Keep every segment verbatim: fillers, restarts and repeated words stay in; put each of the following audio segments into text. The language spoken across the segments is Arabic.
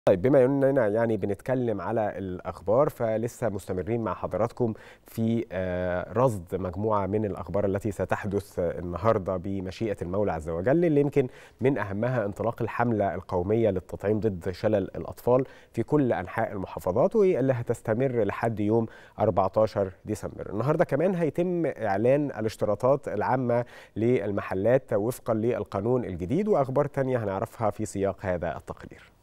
طيب بما إننا يعني بنتكلم على الأخبار، فلسه مستمرين مع حضراتكم في آه، رصد مجموعة من الأخبار التي ستحدث النهاردة بمشيئة المولى عز وجل، اللي يمكن من أهمها انطلاق الحملة القومية للتطعيم ضد شلل الأطفال في كل أنحاء المحافظات، واللي هتستمر لحد يوم أربعة عشر ديسمبر. النهاردة كمان هيتم إعلان الاشتراطات العامة للمحلات وفقا للقانون الجديد، وأخبار تانية هنعرفها في سياق هذا التقرير.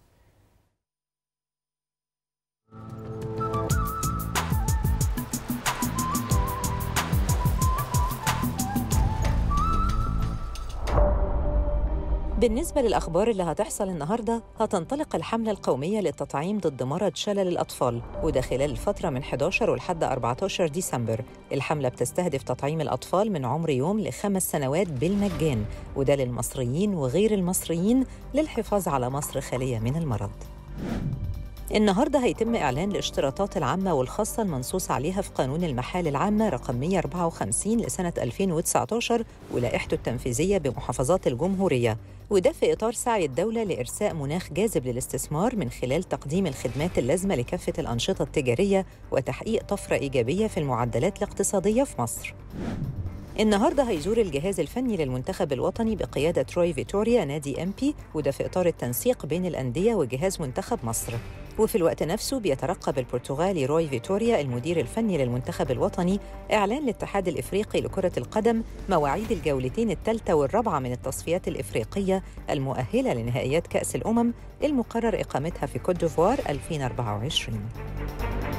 بالنسبة للأخبار اللي هتحصل النهاردة، هتنطلق الحملة القومية للتطعيم ضد مرض شلل الأطفال، وده خلال الفترة من إحدى عشر ولحد أربعة عشر ديسمبر. الحملة بتستهدف تطعيم الأطفال من عمر يوم لخمس سنوات بالمجان، وده للمصريين وغير المصريين للحفاظ على مصر خالية من المرض. النهاردة هيتم إعلان الاشتراطات العامة والخاصة المنصوص عليها في قانون المحال العامة رقم مئة وأربعة وخمسين لسنة ألفين وتسعة عشر ولائحته التنفيذية بمحافظات الجمهورية، وده في إطار سعي الدولة لإرساء مناخ جاذب للاستثمار من خلال تقديم الخدمات اللازمة لكافة الأنشطة التجارية وتحقيق طفرة إيجابية في المعدلات الاقتصادية في مصر. النهارده هيزور الجهاز الفني للمنتخب الوطني بقيادة روي فيتوريا نادي إم بي، وده في إطار التنسيق بين الأندية وجهاز منتخب مصر. وفي الوقت نفسه بيترقب البرتغالي روي فيتوريا المدير الفني للمنتخب الوطني إعلان الاتحاد الإفريقي لكرة القدم مواعيد الجولتين الثالثة والرابعة من التصفيات الإفريقية المؤهلة لنهائيات كأس الأمم المقرر إقامتها في كوت ديفوار ألفين وأربعة وعشرين.